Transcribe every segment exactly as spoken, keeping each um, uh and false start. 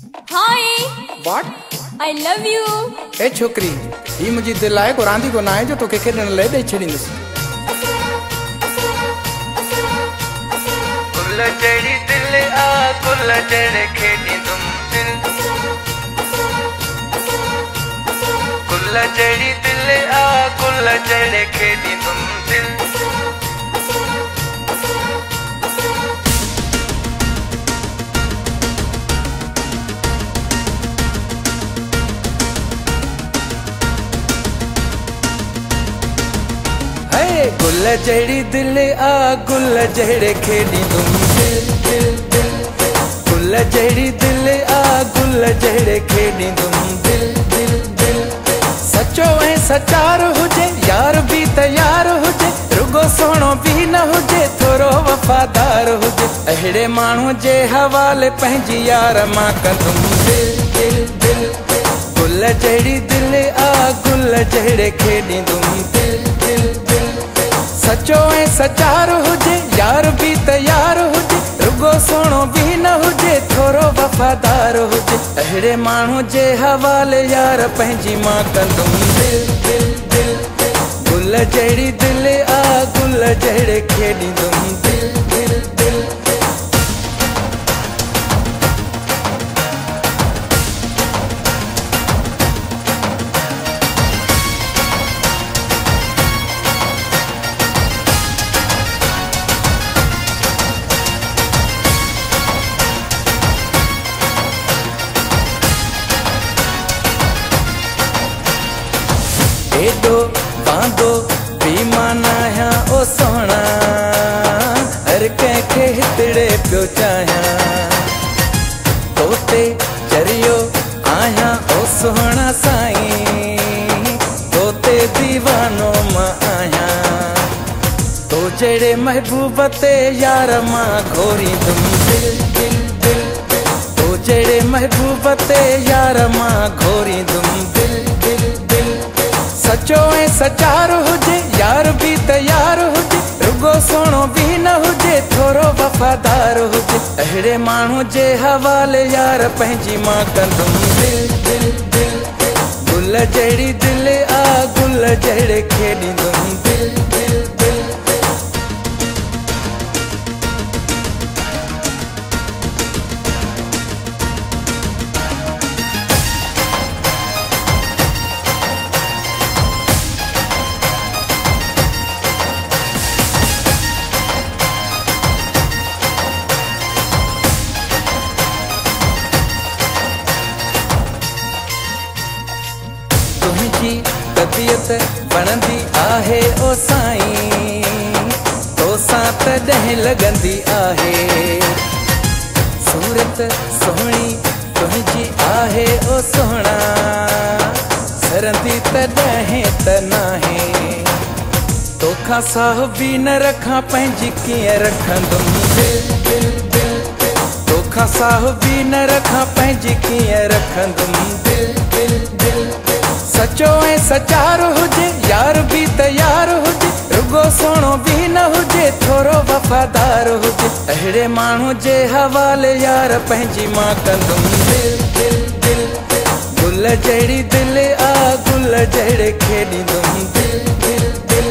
Hi What? I love you. ए छोकरी, ही मुझी दिल आहे को रांदी को ना आहे जो तोखे खेॾण लाइ ॾेई छॾींदुसि। गुल जड़ी दिल आ गुल जड़े खेॾींदुमि दिल गुल जड़ी दिल आ गुल जड़े खेॾींदुमि दिल गुल जड़ी दिल आ गुल जड़े खेॾींदुमि दिल दिल दिल गुल जड़ी दिल आ गुल जड़े खेॾींदुमि दिल दिल दिल सचो ऐं सचार हुजे यार भी तयार हुजे रुगो सोणो भी न हुजे थोरो वफ़ादार हुजे अहिड़े माण्हू जे हवाले पंहिंजी यार मां कंदुमि दिल दिल दिल गुल जड़ी दिल आ गुल जड़े खेॾींदुमि दिल दिल दिल सचो ऐं सचार हुजे यार भी तयार हुजे रुगो सोणो भी न हुजे थोरो वफ़ादार हुजे अहिड़े माण्हू जे हवाले यार पंहिंजी मां कंदुमि दिल दिल दिल गुल जड़ी दिल आ गुल जड़े खेॾींदुमि दिल दिल दिल एडो बांदो बेईमान आहियां ओ सोहणा हर कंहिंखे हितड़े पियो चाहियां तोते चरियो आहियां ओ सोहणा साईं तोते दीवानो मां आहियां तो जहिड़े महबूब ते यार मां घोरींदुमि दिल दिल दिल तो जहिड़े महबूब ते यार मां घोरींदुमि दिल दिल दिल सचो ऐं सचार हुजे यार भी तयार हुजे रुगो सोणो भी न हुजे थोरो वफ़ादार हुजे अहिड़े माण्हू जे हवाले यार पंहिंजी मां कंदुमि दिल दिल दिल गुल जड़ी दिल आ गुल जड़े खेॾींदुमि दिल दिल दिल तुंहिंजी तबियत वणंदी आहे ओ साईं तोसां तॾहिं लॻंदी आहे सूरत सुहिणी तुंहिंजी आहे ओ सोहणा सरंदी तॾहिं त नाहे तोखां साहु बि न रखां पंहिंजी कीअं रखंदुमि दिल दिल दिल तोखां साहु बि न रखां पंहिंजी कीअं रखंदुमि दिल दिल दिल सचो ऐं सचार हुजे यार भी तयार हुजे रुगो सोणो भी न हुजे थोरो वफ़ादार हुजे अहिड़े माण्हू जे हवाले यार पंहिंजी मां कंदुमि दिल दिल दिल गुल जड़ी दिल आ गुल जड़े खेॾींदुमि दिल दिल दिल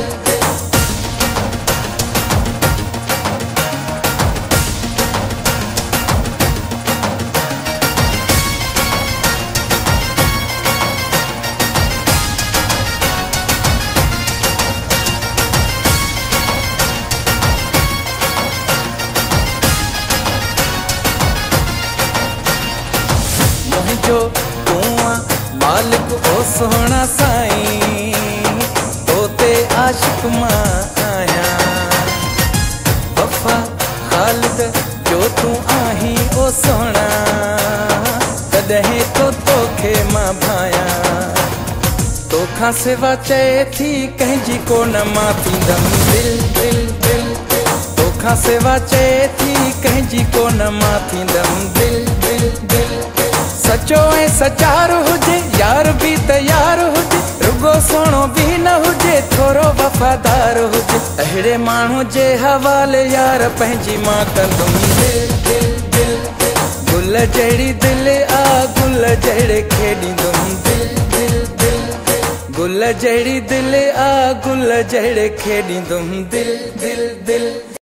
जो तूं मालिक ओ सोहणा साईं तोते आशिक मां आहियां वफ़ा ख़ालिद जो तूं आहीं ओ सोहणा तॾहिं तो तोखे मां भायां तोखां सिवा चए थी कंहिंजी कोन मां थींदमि दिल दिल दिल तोखां सिवा चए थी कंहिंजी कोन मां थींदमि दिल दिल दिल सचो ऐं सचार हुजे यार भी तयार हुजे रुगो सोणो भी न हुजे थोरो वफ़ादार हुजे अहिड़े माण्हू जे हवाले यार पंहिंजी मां कंदुमि दिल दिल दिल गुल जहिड़ी दिलि आ गुल जहिड़े खेॾींदुमि दिल दिल दिल गुल जहिड़ी दिलि आ गुल जहिड़े खेॾींदुमि दिल दिल दिल